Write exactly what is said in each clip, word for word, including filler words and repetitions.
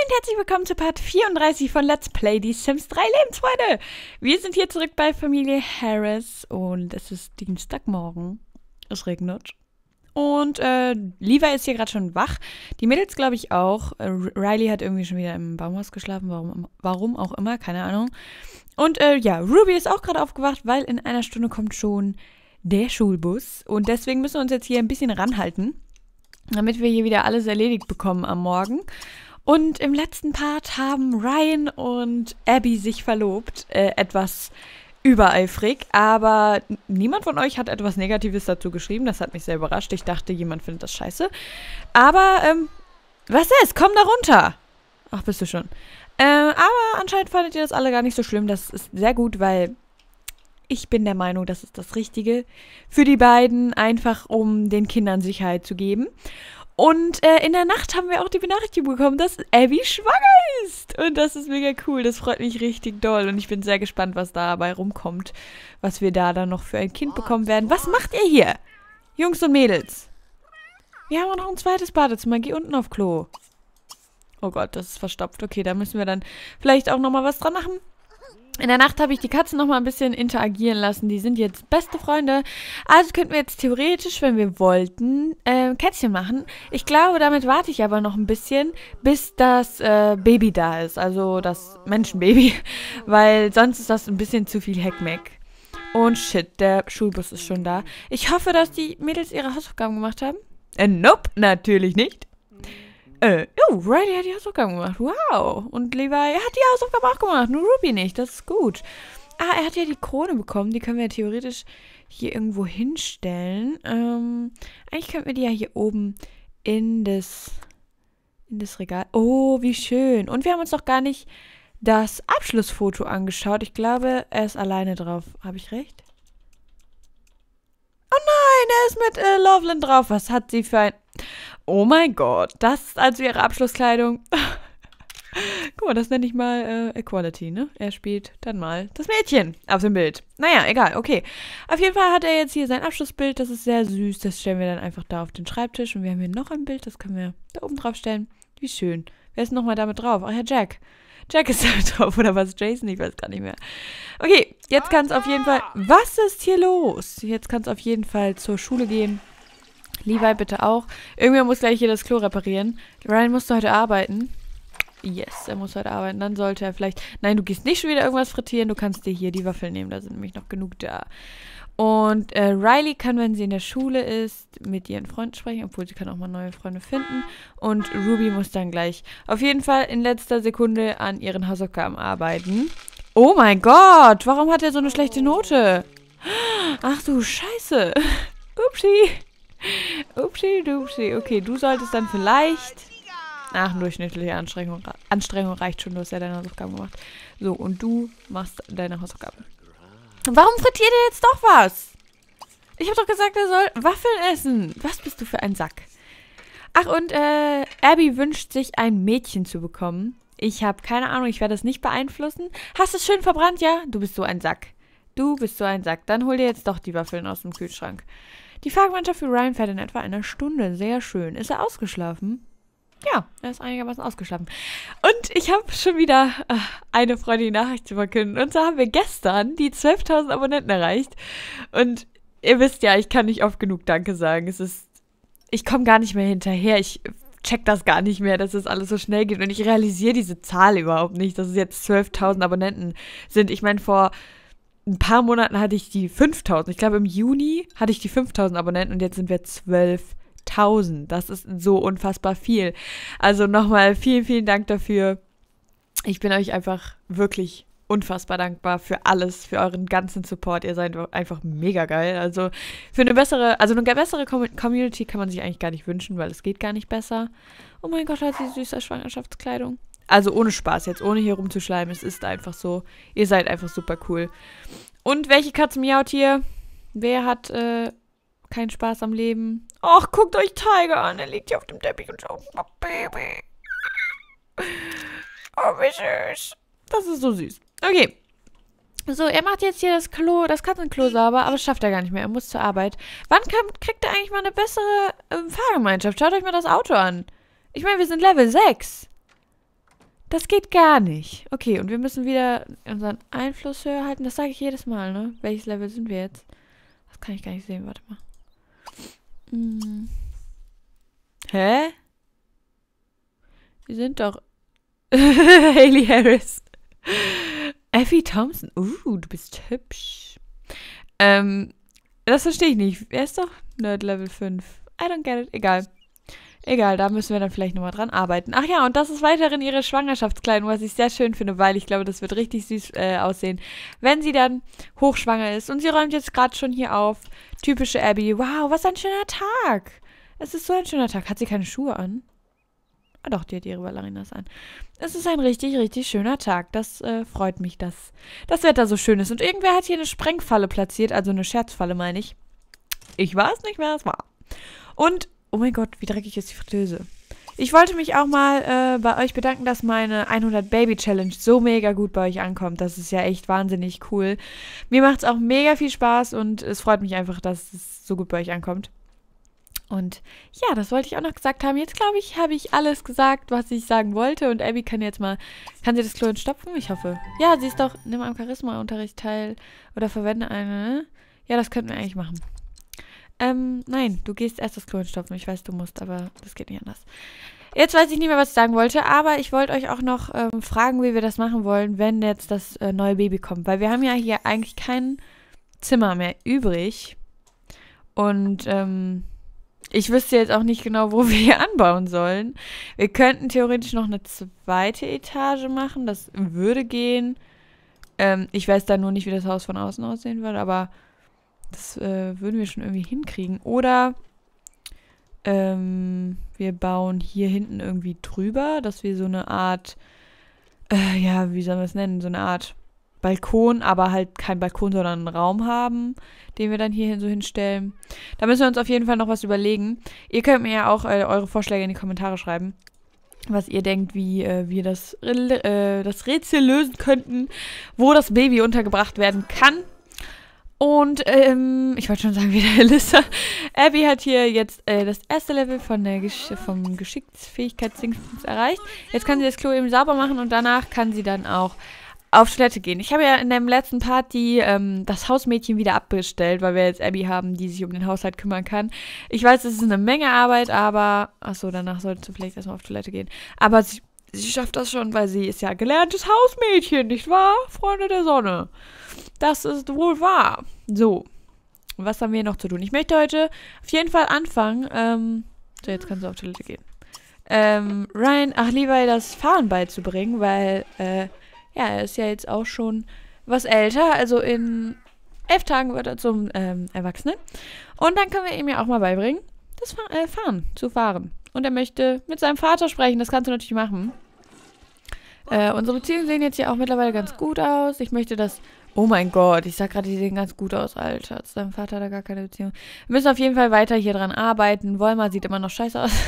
und herzlich willkommen zu Part vierunddreißig von Let's Play die Sims drei Lebensfreude. Wir sind hier zurück bei Familie Harris und es ist Dienstagmorgen. Es regnet. Und äh, Levi ist hier gerade schon wach. Die Mädels glaube ich auch. Äh, Riley hat irgendwie schon wieder im Baumhaus geschlafen. Warum, warum auch immer, keine Ahnung. Und äh, ja, Ruby ist auch gerade aufgewacht, weil in einer Stunde kommt schon der Schulbus. Und deswegen müssen wir uns jetzt hier ein bisschen ranhalten, damit wir hier wieder alles erledigt bekommen am Morgen. Und im letzten Part haben Ryan und Abby sich verlobt. Äh, etwas übereifrig. Aber niemand von euch hat etwas Negatives dazu geschrieben. Das hat mich sehr überrascht. Ich dachte, jemand findet das scheiße. Aber, ähm, was ist? Komm da runter! Ach, bist du schon. Äh, aber anscheinend fandet ihr das alle gar nicht so schlimm. Das ist sehr gut, weil ich bin der Meinung, das ist das Richtige für die beiden, einfach um den Kindern Sicherheit zu geben. Und äh, in der Nacht haben wir auch die Benachrichtigung bekommen, dass Abby schwanger ist. Und das ist mega cool. Das freut mich richtig doll. Und ich bin sehr gespannt, was dabei rumkommt. Was wir da dann noch für ein Kind bekommen werden. Was macht ihr hier? Jungs und Mädels. Wir haben auch noch ein zweites Badezimmer. Geh unten auf Klo. Oh Gott, das ist verstopft. Okay, da müssen wir dann vielleicht auch nochmal was dran machen. In der Nacht habe ich die Katzen noch mal ein bisschen interagieren lassen. Die sind jetzt beste Freunde. Also könnten wir jetzt theoretisch, wenn wir wollten, äh, Kätzchen machen. Ich glaube, damit warte ich aber noch ein bisschen, bis das äh, Baby da ist. Also das Menschenbaby. Weil sonst ist das ein bisschen zu viel Heckmeck. Und shit, der Schulbus ist schon da. Ich hoffe, dass die Mädels ihre Hausaufgaben gemacht haben. Äh, nope, natürlich nicht. Äh, oh, Riley hat die Hausaufgaben gemacht. Wow. Und Levi hat die Hausaufgaben auch gemacht. Nur Ruby nicht. Das ist gut. Ah, er hat ja die Krone bekommen. Die können wir ja theoretisch hier irgendwo hinstellen. Ähm, eigentlich könnten wir die ja hier oben in das, in das Regal. Oh, wie schön. Und wir haben uns noch gar nicht das Abschlussfoto angeschaut. Ich glaube, er ist alleine drauf. Habe ich recht? Oh nein, er ist mit äh, Loveland drauf. Was hat sie für ein... Oh mein Gott, das ist also ihre Abschlusskleidung. Guck mal, das nenne ich mal äh, Equality, ne? Er spielt dann mal das Mädchen auf dem Bild. Naja, egal, okay. Auf jeden Fall hat er jetzt hier sein Abschlussbild, das ist sehr süß. Das stellen wir dann einfach da auf den Schreibtisch. Und wir haben hier noch ein Bild, das können wir da oben drauf stellen. Wie schön. Wer ist nochmal damit drauf? Ach ja, Jack. Jack ist damit drauf, oder was? Jason? Ich weiß gar nicht mehr. Okay, jetzt kann es auf jeden Fall... Was ist hier los? Jetzt kann es auf jeden Fall zur Schule gehen. Levi bitte auch. Irgendwer muss gleich hier das Klo reparieren. Ryan musst du heute arbeiten. Yes, er muss heute arbeiten. Dann sollte er vielleicht... Nein, du gehst nicht schon wieder irgendwas frittieren. Du kannst dir hier die Waffeln nehmen. Da sind nämlich noch genug da. Und äh, Riley kann, wenn sie in der Schule ist, mit ihren Freunden sprechen. Obwohl, sie kann auch mal neue Freunde finden. Und Ruby muss dann gleich auf jeden Fall in letzter Sekunde an ihren Hausaufgaben arbeiten. Oh mein Gott! Warum hat er so eine schlechte Note? Ach du Scheiße. Upsi. Upsi, dupsi. Okay, du solltest dann vielleicht... Ach, durchschnittliche Anstrengung. Anstrengung reicht schon, du hast ja deine Hausaufgaben gemacht. So, und du machst deine Hausaufgaben. Warum frittiert ihr jetzt doch was? Ich habe doch gesagt, er soll Waffeln essen. Was bist du für ein Sack? Ach, und äh, Abby wünscht sich, ein Mädchen zu bekommen. Ich habe keine Ahnung, ich werde das nicht beeinflussen. Hast du es schön verbrannt, ja? Du bist so ein Sack. Du bist so ein Sack. Dann hol dir jetzt doch die Waffeln aus dem Kühlschrank. Die Fahrgemeinschaft für Ryan fährt in etwa einer Stunde. Sehr schön. Ist er ausgeschlafen? Ja, er ist einigermaßen ausgeschlafen. Und ich habe schon wieder äh, eine freudige Nachricht zu verkünden. Und zwar haben wir gestern die zwölftausend Abonnenten erreicht. Und ihr wisst ja, ich kann nicht oft genug Danke sagen. Es ist, ich komme gar nicht mehr hinterher. Ich check das gar nicht mehr, dass es alles so schnell geht. Und ich realisiere diese Zahl überhaupt nicht, dass es jetzt zwölftausend Abonnenten sind. Ich meine, vor ein paar Monaten hatte ich die fünftausend. Ich glaube, im Juni hatte ich die fünftausend Abonnenten und jetzt sind wir zwölftausend. Das ist so unfassbar viel. Also nochmal vielen, vielen Dank dafür. Ich bin euch einfach wirklich unfassbar dankbar für alles, für euren ganzen Support. Ihr seid einfach mega geil. Also für eine bessere, also eine bessere Community kann man sich eigentlich gar nicht wünschen, weil es geht gar nicht besser. Oh mein Gott, hat sie süße Schwangerschaftskleidung. Also ohne Spaß jetzt, ohne hier rumzuschleimen. Es ist einfach so. Ihr seid einfach super cool. Und welche Katze miaut hier? Wer hat äh, keinen Spaß am Leben? Och, guckt euch Tiger an. Er liegt hier auf dem Teppich und schaut. Oh, Baby. Oh, wie süß. Das ist so süß. Okay. So, er macht jetzt hier das Klo, das Katzenklo sauber, aber das schafft er gar nicht mehr. Er muss zur Arbeit. Wann kommt, kriegt er eigentlich mal eine bessere äh, Fahrgemeinschaft? Schaut euch mal das Auto an. Ich meine, wir sind Level sechs. Das geht gar nicht. Okay, und wir müssen wieder unseren Einfluss höher halten. Das sage ich jedes Mal, ne? Welches Level sind wir jetzt? Das kann ich gar nicht sehen. Warte mal. Hm. Hä? Wir sind doch... Hayley Harris. Effie Thompson. Uh, du bist hübsch. Ähm, das verstehe ich nicht. Er ist doch Nerd Level fünf. I don't get it. Egal. Egal, da müssen wir dann vielleicht nochmal dran arbeiten. Ach ja, und das ist weiterhin ihre Schwangerschaftskleidung, was ich sehr schön finde, weil ich glaube, das wird richtig süß äh, aussehen, wenn sie dann hochschwanger ist. Und sie räumt jetzt gerade schon hier auf. Typische Abby. Wow, was ein schöner Tag. Es ist so ein schöner Tag. Hat sie keine Schuhe an? Ah doch, die hat ihre Ballerinas an. Es ist ein richtig, richtig schöner Tag. Das äh, freut mich, dass das Wetter so schön ist. Und irgendwer hat hier eine Sprengfalle platziert, also eine Scherzfalle, meine ich. Ich weiß nicht, wer es war. Und oh mein Gott, wie dreckig ist die Fritteuse. Ich wollte mich auch mal äh, bei euch bedanken, dass meine hundert Baby Challenge so mega gut bei euch ankommt. Das ist ja echt wahnsinnig cool. Mir macht es auch mega viel Spaß und es freut mich einfach, dass es so gut bei euch ankommt. Und ja, das wollte ich auch noch gesagt haben. Jetzt, glaube ich, habe ich alles gesagt, was ich sagen wollte. Und Abby kann jetzt mal... Kann sie das Klo entstopfen? Ich hoffe. Ja, sie ist doch... Nimm am Charisma-Unterricht teil oder verwende eine... Ja, das könnten wir eigentlich machen. Ähm, nein, du gehst erst das Klo entstopfen. Ich weiß, du musst, aber das geht nicht anders. Jetzt weiß ich nicht mehr, was ich sagen wollte, aber ich wollte euch auch noch ähm, fragen, wie wir das machen wollen, wenn jetzt das äh, neue Baby kommt. Weil wir haben ja hier eigentlich kein Zimmer mehr übrig. Und, ähm... ich wüsste jetzt auch nicht genau, wo wir hier anbauen sollen. Wir könnten theoretisch noch eine zweite Etage machen. Das würde gehen. Ähm, ich weiß da nur nicht, wie das Haus von außen aussehen würde, aber das äh, würden wir schon irgendwie hinkriegen. Oder ähm, wir bauen hier hinten irgendwie drüber, dass wir so eine Art, äh, ja, wie sollen wir es nennen, so eine Art Balkon, aber halt kein Balkon, sondern einen Raum haben, den wir dann hier so hinstellen. Da müssen wir uns auf jeden Fall noch was überlegen. Ihr könnt mir ja auch äh, eure Vorschläge in die Kommentare schreiben, was ihr denkt, wie äh, wir das, äh, das Rätsel lösen könnten, wo das Baby untergebracht werden kann. Und, ähm, ich wollte schon sagen, wie der Elissa. Abby hat hier jetzt äh, das erste Level von der Gesch vom Geschicktsfähigkeitsdingsbums erreicht. Jetzt kann sie das Klo eben sauber machen und danach kann sie dann auch auf Toilette gehen. Ich habe ja in dem letzten Part die, ähm, das Hausmädchen wieder abbestellt, weil wir jetzt Abby haben, die sich um den Haushalt kümmern kann. Ich weiß, es ist eine Menge Arbeit, aber... Achso, danach sollte sie vielleicht erstmal auf Toilette gehen. Aber sie, sie schafft das schon, weil sie ist ja gelerntes Hausmädchen, nicht wahr? Freunde der Sonne. Das ist wohl wahr. So, was haben wir noch zu tun? Ich möchte heute auf jeden Fall anfangen. Ähm, so, jetzt kannst du auf Toilette gehen. Ähm, Ryan, ach, Levi das Fahren beizubringen, weil, äh, ja, er ist ja jetzt auch schon was älter. Also in elf Tagen wird er zum ähm, Erwachsenen. Und dann können wir ihm ja auch mal beibringen, das Fa äh, Fahren zu fahren. Und er möchte mit seinem Vater sprechen. Das kannst du natürlich machen. Äh, unsere Beziehungen sehen jetzt hier auch mittlerweile ganz gut aus. Ich möchte das... Oh mein Gott, ich sag gerade, die sehen ganz gut aus, Alter. Zu deinem Vater hat er gar keine Beziehung. Wir müssen auf jeden Fall weiter hier dran arbeiten. Wollmar sieht immer noch scheiße aus.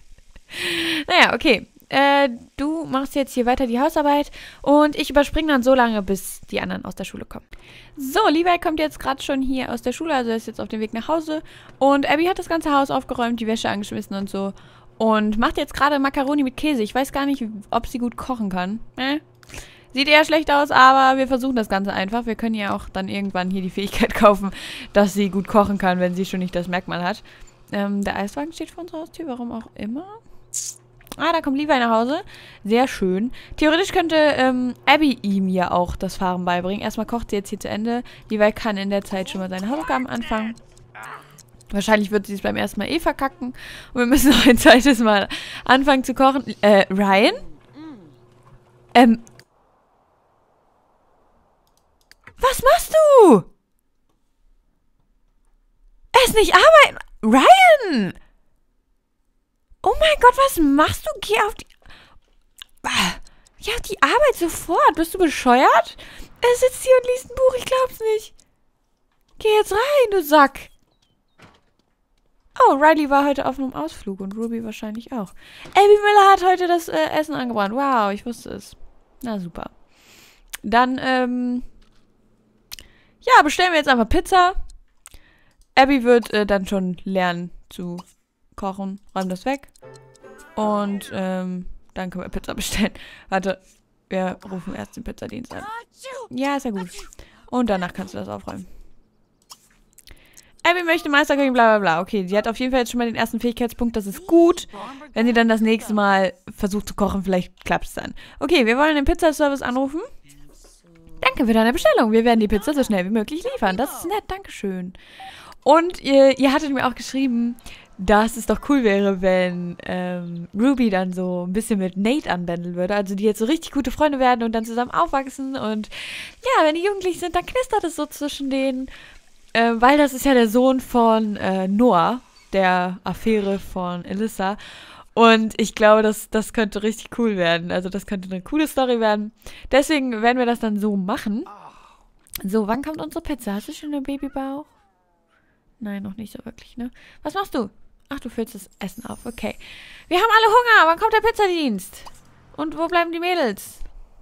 Naja, okay. Äh, du machst jetzt hier weiter die Hausarbeit und ich überspringe dann so lange, bis die anderen aus der Schule kommen. So, Levi kommt jetzt gerade schon hier aus der Schule, also er ist jetzt auf dem Weg nach Hause. Und Abby hat das ganze Haus aufgeräumt, die Wäsche angeschmissen und so. Und macht jetzt gerade Macaroni mit Käse. Ich weiß gar nicht, ob sie gut kochen kann. Äh? Sieht eher schlecht aus, aber wir versuchen das Ganze einfach. Wir können ja auch dann irgendwann hier die Fähigkeit kaufen, dass sie gut kochen kann, wenn sie schon nicht das Merkmal hat. Ähm, der Eiswagen steht vor unserer Haustür, warum auch immer. Ah, da kommt Levi nach Hause. Sehr schön. Theoretisch könnte ähm, Abby ihm ja auch das Fahren beibringen. Erstmal kocht sie jetzt hier zu Ende. Levi kann in der Zeit schon mal seine Hausaufgaben anfangen. Wahrscheinlich wird sie es beim ersten Mal eh verkacken. Und wir müssen noch ein zweites Mal anfangen zu kochen. Äh, Ryan? Ähm... Was machst du? Er ist nicht arbeiten. Ryan! Oh mein Gott, was machst du? Geh auf die... Geh auf die Arbeit sofort. Bist du bescheuert? Er sitzt hier und liest ein Buch. Ich glaub's nicht. Geh jetzt rein, du Sack. Oh, Riley war heute auf einem Ausflug und Ruby wahrscheinlich auch. Abby Miller hat heute das äh, Essen angebrannt. Wow, ich wusste es. Na super. Dann, ähm... ja, bestellen wir jetzt einfach Pizza. Abby wird äh, dann schon lernen zu kochen. Räumen das weg. Und ähm, dann können wir Pizza bestellen. Warte, wir rufen erst den Pizzadienst an. Ja, ist ja gut. Und danach kannst du das aufräumen. Abby möchte Meisterköchin, bla bla bla. Okay, sie hat auf jeden Fall jetzt schon mal den ersten Fähigkeitspunkt. Das ist gut. Wenn sie dann das nächste Mal versucht zu kochen, vielleicht klappt es dann. Okay, wir wollen den Pizzaservice anrufen. Danke für deine Bestellung. Wir werden die Pizza so schnell wie möglich liefern. Das ist nett, dankeschön. Und ihr, ihr hattet mir auch geschrieben, dass es doch cool wäre, wenn ähm, Ruby dann so ein bisschen mit Nate anbändeln würde. Also die jetzt so richtig gute Freunde werden und dann zusammen aufwachsen. Und ja, wenn die jugendlich sind, dann knistert es so zwischen denen. Äh, weil das ist ja der Sohn von äh, Noah, der Affäre von Alyssa. Und ich glaube, das, das könnte richtig cool werden. Also das könnte eine coole Story werden. Deswegen werden wir das dann so machen. So, wann kommt unsere Pizza? Hast du schon einen Babybauch? Nein, noch nicht so wirklich, ne? Was machst du? Ach, du füllst das Essen auf. Okay. Wir haben alle Hunger. Wann kommt der Pizzadienst? Und wo bleiben die Mädels?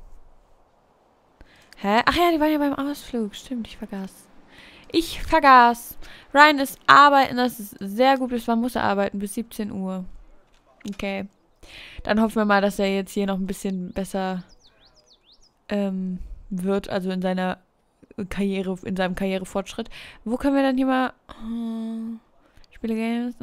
Hä? Ach ja, die waren ja beim Ausflug. Stimmt, ich vergaß. Ich vergaß. Ryan ist arbeiten. Das ist sehr gut. Bis wann muss er arbeiten? Bis siebzehn Uhr. Okay. Dann hoffen wir mal, dass er jetzt hier noch ein bisschen besser ähm, wird. Also in seiner Karriere, in seinem Karrierefortschritt. Wo können wir dann hier mal... Uh, spiele Games.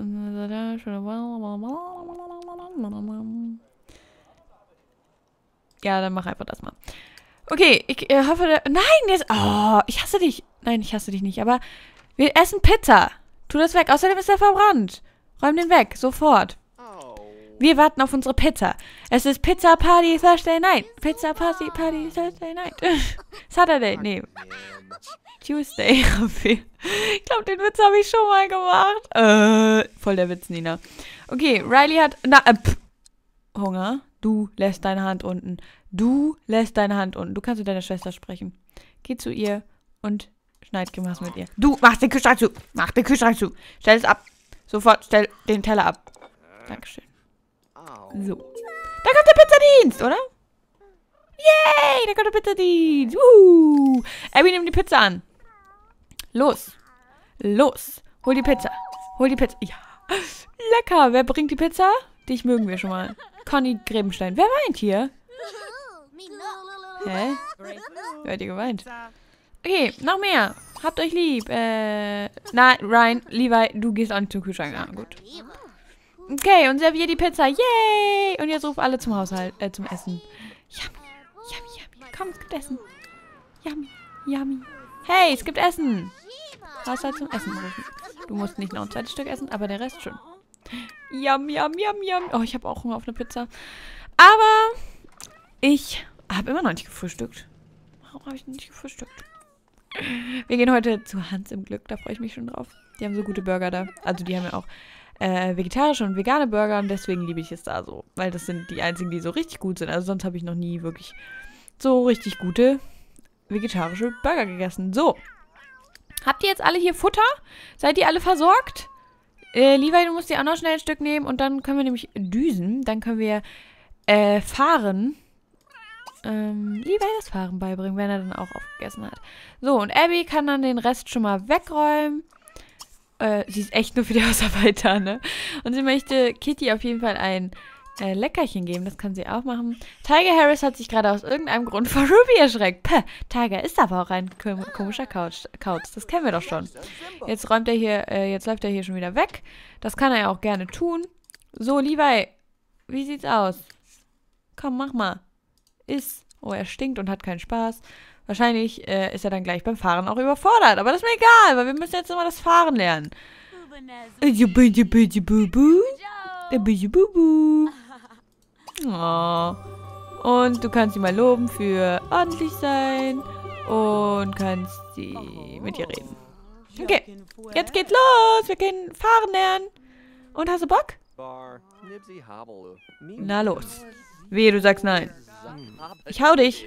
Ja, dann mach einfach das mal. Okay, ich äh, hoffe... Der, nein, jetzt... Oh, ich hasse dich. Nein, ich hasse dich nicht, aber... Wir essen Pizza. Tu das weg. Außerdem ist er verbrannt. Räum den weg. Sofort. Wir warten auf unsere Pizza. Es ist Pizza Party Thursday Night. Pizza Party Party Thursday Night. Saturday, nee. Tuesday. Ich glaube, den Witz habe ich schon mal gemacht. Äh, voll der Witz, Nina. Okay, Riley hat... Na, äh, pff. Hunger. Du lässt deine Hand unten. Du lässt deine Hand unten. Du kannst mit deiner Schwester sprechen. Geh zu ihr und schneid was mit ihr. Du, mach den Kühlschrank zu. Mach den Kühlschrank zu. Stell es ab. Sofort, stell den Teller ab. Dankeschön. So. Da kommt der Pizzadienst, oder? Yay, da kommt der Pizzadienst. Wuhu. Abby, nimm die Pizza an. Los. Los. Hol die Pizza. Hol die Pizza. Ja. Lecker. Wer bringt die Pizza? Dich mögen wir schon mal. Conny Grebenstein. Wer weint hier? Hä? Wer hat hier geweint? Okay, noch mehr. Habt euch lieb. Äh, nein, Ryan, Levi, du gehst auch nicht zum Kühlschrank. Ah, gut. Okay, und servier die Pizza. Yay! Und jetzt ruf alle zum Haushalt, äh, zum Essen. Yummy, yummy, yummy. Komm, es gibt Essen. Yummy, yummy. Hey, es gibt Essen. Haushalt zum Essen rufen. Du musst nicht noch ein zweites Stück essen, aber der Rest schon. Yum, yum, yum, yum. Oh, ich habe auch Hunger auf eine Pizza. Aber ich habe immer noch nicht gefrühstückt. Warum habe ich nicht gefrühstückt? Wir gehen heute zu Hans im Glück. Da freue ich mich schon drauf. Die haben so gute Burger da. Also die haben ja auch Äh, vegetarische und vegane Burger und deswegen liebe ich es da so. Weil das sind die einzigen, die so richtig gut sind. Also sonst habe ich noch nie wirklich so richtig gute vegetarische Burger gegessen. So. Habt ihr jetzt alle hier Futter? Seid ihr alle versorgt? Äh, Levi, du musst dir auch noch schnell ein Stück nehmen und dann können wir nämlich düsen. Dann können wir äh, fahren. Ähm, Levi das Fahren beibringen, wenn er dann auch aufgegessen hat. So, und Abby kann dann den Rest schon mal wegräumen. Äh, sie ist echt nur für die Hausarbeit da, ne? Und sie möchte Kitty auf jeden Fall ein äh, Leckerchen geben. Das kann sie auch machen. Tiger Harris hat sich gerade aus irgendeinem Grund vor Ruby erschreckt. Päh, Tiger ist aber auch ein kom komischer Couch. Couch. Das kennen wir doch schon. Jetzt räumt er hier, äh, jetzt läuft er hier schon wieder weg. Das kann er ja auch gerne tun. So, Levi, wie sieht's aus? Komm, mach mal. Iss. Oh, er stinkt und hat keinen Spaß. Wahrscheinlich äh, ist er dann gleich beim Fahren auch überfordert. Aber das ist mir egal, weil wir müssen jetzt immer das Fahren lernen. Oh. Und du kannst sie mal loben für ordentlich sein. Und kannst sie mit ihr reden. Okay, jetzt geht's los. Wir können fahren lernen. Und hast du Bock? Na los. Wehe, du sagst nein. Ich hau dich.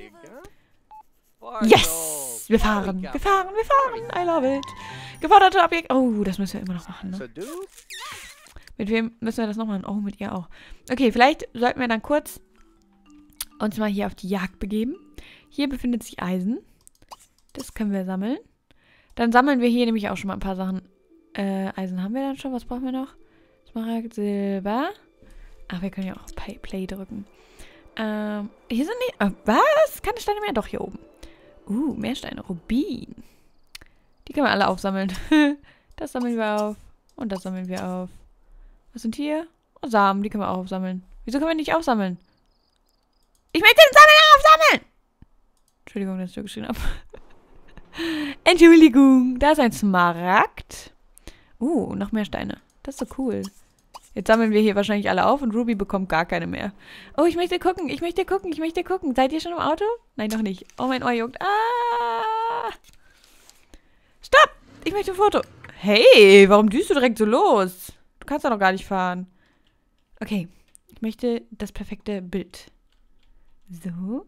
Yes! Wir fahren, wir fahren, wir fahren. I love it. Geforderte Objekt. Oh, das müssen wir immer noch machen, ne? Mit wem müssen wir das noch machen? Oh, mit ihr auch. Okay, vielleicht sollten wir dann kurz uns mal hier auf die Jagd begeben. Hier befindet sich Eisen. Das können wir sammeln. Dann sammeln wir hier nämlich auch schon mal ein paar Sachen. Äh, Eisen haben wir dann schon. Was brauchen wir noch? Smaragd, Silber. Ach, wir können ja auch Play, Play drücken. Ähm, hier sind nicht... Oh, was? Keine Steine mehr? Doch, hier oben. Uh, mehr Steine. Rubin. Die können wir alle aufsammeln. Das sammeln wir auf. Und das sammeln wir auf. Was sind hier? Oh, Samen, die können wir auch aufsammeln. Wieso können wir nicht aufsammeln? Ich möchte den Samen aufsammeln! Entschuldigung, dass ich so geschrien habe. Entschuldigung. Da ist ein Smaragd. Uh, noch mehr Steine. Das ist so cool. Jetzt sammeln wir hier wahrscheinlich alle auf und Ruby bekommt gar keine mehr. Oh, ich möchte gucken, ich möchte gucken, ich möchte gucken. Seid ihr schon im Auto? Nein, noch nicht. Oh, mein Ohr juckt. Ah! Stopp! Ich möchte ein Foto. Hey, warum düst du direkt so los? Du kannst doch noch gar nicht fahren. Okay, ich möchte das perfekte Bild. So.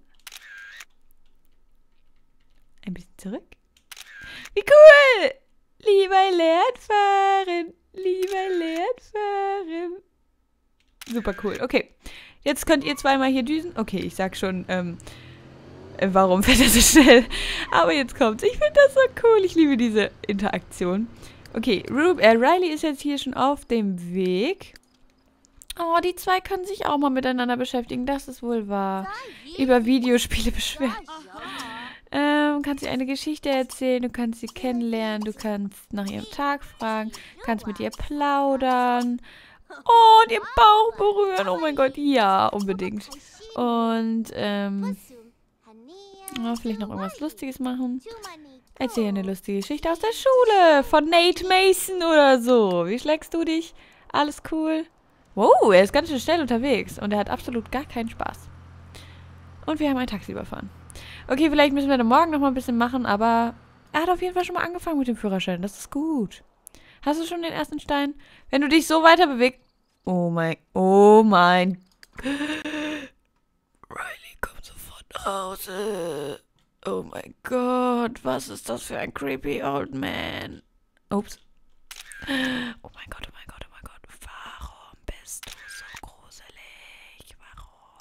Ein bisschen zurück. Wie cool! Lieber Lehrtfahren. Lieber Lehrtfahren. Super cool. Okay. Jetzt könnt ihr zweimal hier düsen. Okay, ich sag schon, ähm, äh, warum fährt er so schnell? Aber jetzt kommt's. Ich finde das so cool. Ich liebe diese Interaktion. Okay, Rube, äh, Riley ist jetzt hier schon auf dem Weg. Oh, die zwei können sich auch mal miteinander beschäftigen. Das ist wohl wahr. Über Videospiele beschweren. Ähm, kannst ihr eine Geschichte erzählen, du kannst sie kennenlernen, du kannst nach ihrem Tag fragen, kannst mit ihr plaudern und ihr Bauch berühren. Oh mein Gott, ja, unbedingt. Und, ähm, oh, vielleicht noch irgendwas Lustiges machen. Erzähl eine lustige Geschichte aus der Schule von Nate Mason oder so. Wie schlägst du dich? Alles cool? Wow, er ist ganz schön schnell unterwegs und er hat absolut gar keinen Spaß. Und wir haben ein Taxi überfahren. Okay, vielleicht müssen wir dann morgen noch mal ein bisschen machen, aber er hat auf jeden Fall schon mal angefangen mit dem Führerschein. Das ist gut. Hast du schon den ersten Stein? Wenn du dich so weiter bewegst... Oh mein... Oh mein... Riley, komm sofort nach Hause. Oh mein Gott, was ist das für ein creepy old man? Ups. Oh mein Gott, oh mein Gott, oh mein Gott. Warum bist du so gruselig? Warum?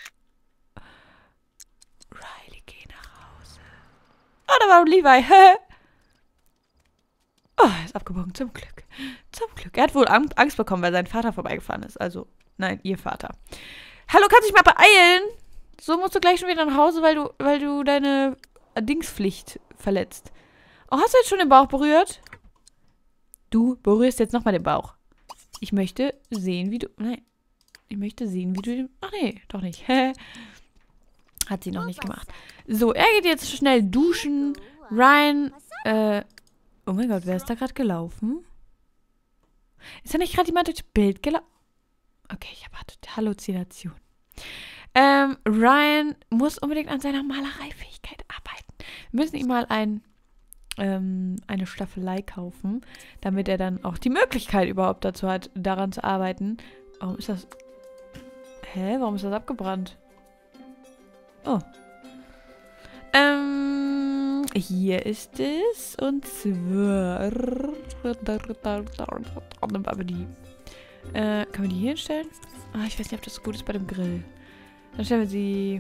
Riley, geh nach Hause. Oh, da war Levi. Oh, er ist abgebogen. Zum Glück. Zum Glück. Er hat wohl Angst bekommen, weil sein Vater vorbeigefahren ist. Also, nein, ihr Vater. Hallo, kannst du dich mal beeilen? So musst du gleich schon wieder nach Hause, weil du, weil du deine Dingspflicht verletzt. Oh, hast du jetzt schon den Bauch berührt? Du berührst jetzt nochmal den Bauch. Ich möchte sehen, wie du... Nein. Ich möchte sehen, wie du den... Ach nee, doch nicht. Hat sie noch nicht gemacht. So, er geht jetzt schnell duschen. Ryan, äh... Oh mein Gott, wer ist da gerade gelaufen? Ist da nicht gerade jemand durchs Bild gelaufen? Okay, ich habe Halluzination. Ähm, Ryan muss unbedingt an seiner Malereifähigkeit arbeiten. Wir müssen ihm mal ein, ähm, eine Staffelei kaufen, damit er dann auch die Möglichkeit überhaupt dazu hat, daran zu arbeiten. Warum ist das... Hä? Warum ist das abgebrannt? Oh. Ähm, hier ist es. Und zwar... Äh, können wir die hier hinstellen? Ah, ich weiß nicht, ob das so gut ist bei dem Grill. Dann stellen wir sie...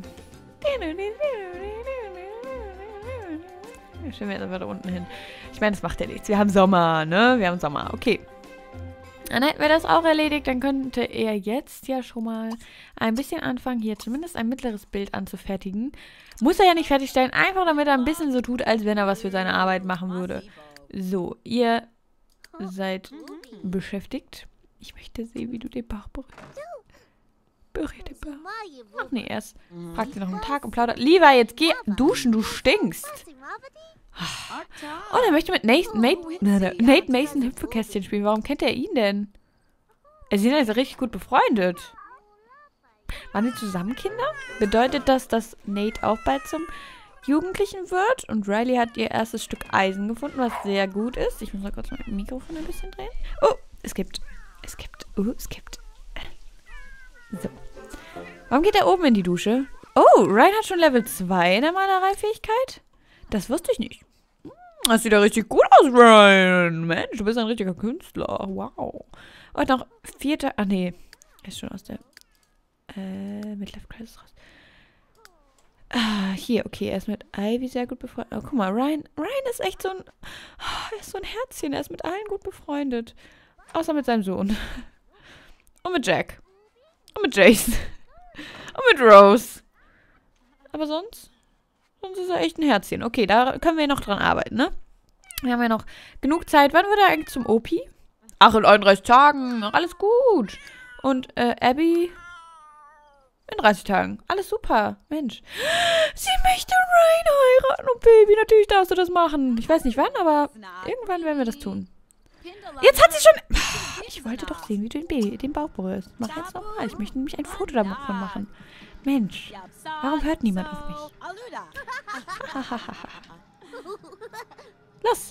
Stellen wir jetzt einfach da unten hin. Ich meine, das macht ja nichts. Wir haben Sommer, ne? Wir haben Sommer. Okay. Dann hätten wir das auch erledigt. Dann könnte er jetzt ja schon mal ein bisschen anfangen, hier zumindest ein mittleres Bild anzufertigen. Muss er ja nicht fertigstellen. Einfach damit er ein bisschen so tut, als wenn er was für seine Arbeit machen würde. So, ihr seid beschäftigt. Ich möchte sehen, wie du den Bauch berührst. Berühr den Bauch. Ach nee, erst fragt sie noch einen Tag und plaudert. Lieber, jetzt geh duschen, du stinkst. Oh, der möchte mit Nate, Nate, Nate Mason Hüpfekästchen spielen. Warum kennt er ihn denn? Er sind also richtig gut befreundet. Waren die zusammen Kinder? Bedeutet das, dass Nate auch bald zum Jugendlichen wird? Und Riley hat ihr erstes Stück Eisen gefunden, was sehr gut ist. Ich muss mal kurz mein Mikrofon ein bisschen drehen. Oh, es gibt... Es gibt... Oh, es gibt... So. Warum geht er oben in die Dusche? Oh, Ryan hat schon Level zwei in der Malereifähigkeit? Das wusste ich nicht. Das sieht ja richtig gut aus, Ryan. Mensch, du bist ein richtiger Künstler. Wow. Und noch vierter... Ach nee. Er ist schon aus der... Äh, Midlife Crisis raus. Ah, hier, okay. Er ist mit Ivy sehr gut befreundet. Oh, guck mal, Ryan... Ryan ist echt so ein... Oh, er ist so ein Herzchen. Er ist mit allen gut befreundet. Außer mit seinem Sohn. Und mit Jack. Und mit Jason. Und mit Rose. Aber sonst? Sonst ist er echt ein Herzchen. Okay, da können wir noch dran arbeiten, ne? Wir haben ja noch genug Zeit. Wann wird er eigentlich zum O P? Ach, in einunddreißig Tagen. Alles gut. Und äh, Abby? In dreißig Tagen. Alles super. Mensch. Sie möchte Ryan heiraten. Oh, Baby, natürlich darfst du das machen. Ich weiß nicht wann, aber irgendwann werden wir das tun. Jetzt hat sie schon... Ich wollte doch sehen, wie du den, Baby, den Bauch berührst. Mach jetzt nochmal. Ich möchte nämlich ein Foto davon machen. Mensch, warum hört niemand auf mich? Los.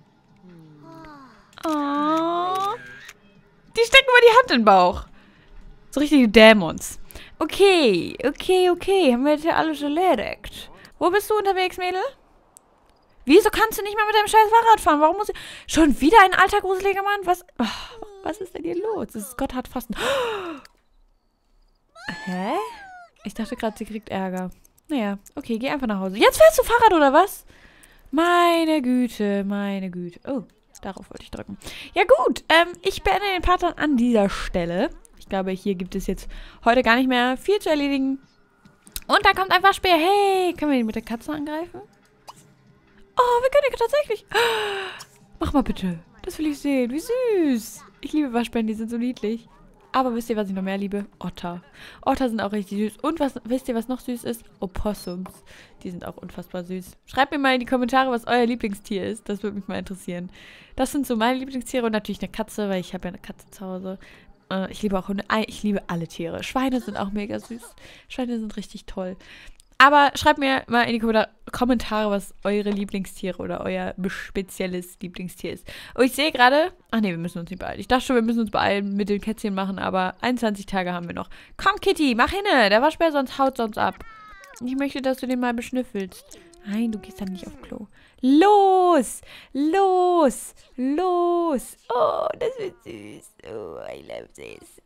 Oh. Die stecken mal die Hand in den Bauch. So richtige Dämons. Okay, okay, okay. Haben wir jetzt ja alles erledigt. Wo bist du unterwegs, Mädel? Wieso kannst du nicht mal mit deinem scheiß Fahrrad fahren? Warum muss ich... Schon wieder ein alter, gruseliger Mann? Was... Oh, was ist denn hier los? Das ist Gotthard Fasten. Oh. Hä? Ich dachte gerade, sie kriegt Ärger. Naja, okay, geh einfach nach Hause. Jetzt fährst du Fahrrad, oder was? Meine Güte, meine Güte. Oh, darauf wollte ich drücken. Ja gut, ähm, ich beende den Part dann an dieser Stelle. Ich glaube, hier gibt es jetzt heute gar nicht mehr viel zu erledigen. Und da kommt ein Waschbär. Hey, können wir ihn mit der Katze angreifen? Oh, wir können ihn tatsächlich. Mach mal bitte. Das will ich sehen. Wie süß. Ich liebe Waschbären, die sind so niedlich. Aber wisst ihr, was ich noch mehr liebe? Otter. Otter sind auch richtig süß. Und was, wisst ihr, was noch süß ist? Opossums. Die sind auch unfassbar süß. Schreibt mir mal in die Kommentare, was euer Lieblingstier ist. Das würde mich mal interessieren. Das sind so meine Lieblingstiere und natürlich eine Katze, weil ich habe ja eine Katze zu Hause. Äh, ich liebe auch Hunde. Ich liebe alle Tiere. Schweine sind auch mega süß. Schweine sind richtig toll. Aber schreibt mir mal in die Kommentare, was eure Lieblingstiere oder euer spezielles Lieblingstier ist. Und ich sehe gerade... Ach nee, wir müssen uns nicht beeilen. Ich dachte schon, wir müssen uns beeilen mit den Kätzchen machen, aber einundzwanzig Tage haben wir noch. Komm, Kitty, mach hinne. Der Waschbär sonst haut sonst ab. Ich möchte, dass du den mal beschnüffelst. Nein, du gehst dann nicht auf Klo. Los! Los! Los! Oh, das wird süß. Oh, I love this.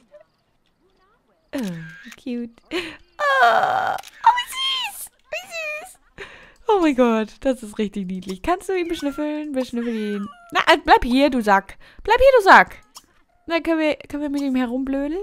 Oh, cute. Oh, oh, wie süß. Wie süß. Oh mein Gott, das ist richtig niedlich. Kannst du ihn beschnüffeln? Beschnüffel ihn. Na, bleib hier, du Sack. Bleib hier, du Sack. Dann können wir, können wir mit ihm herumblödeln.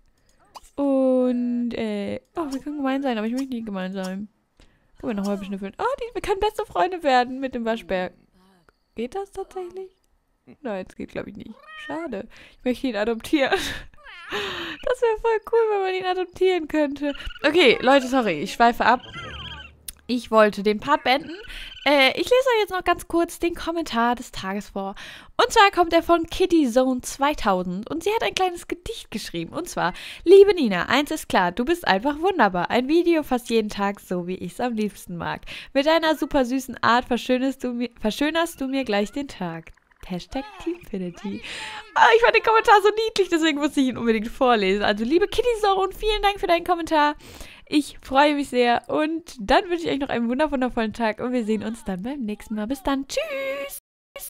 Und, äh, oh, wir können gemein sein, aber ich möchte nicht gemein sein. Können wir nochmal beschnüffeln. Oh, die, wir können beste Freunde werden mit dem Waschbär. Geht das tatsächlich? Nein, das geht, glaube ich, nicht. Schade. Ich möchte ihn adoptieren. Das wäre voll cool, wenn man ihn adoptieren könnte. Okay, Leute, sorry, ich schweife ab. Ich wollte den Part beenden. Äh, ich lese euch jetzt noch ganz kurz den Kommentar des Tages vor. Und zwar kommt er von KittyZone zweitausend und sie hat ein kleines Gedicht geschrieben. Und zwar, liebe Nina, eins ist klar, du bist einfach wunderbar. Ein Video fast jeden Tag, so wie ich es am liebsten mag. Mit deiner super süßen Art verschönerst du mir, verschönerst du mir gleich den Tag. Hashtag Teamfinity. Oh, ich fand den Kommentar so niedlich, deswegen musste ich ihn unbedingt vorlesen. Also, liebe KittyZone, vielen Dank für deinen Kommentar. Ich freue mich sehr und dann wünsche ich euch noch einen wundervollen Tag und wir sehen uns dann beim nächsten Mal. Bis dann. Tschüss!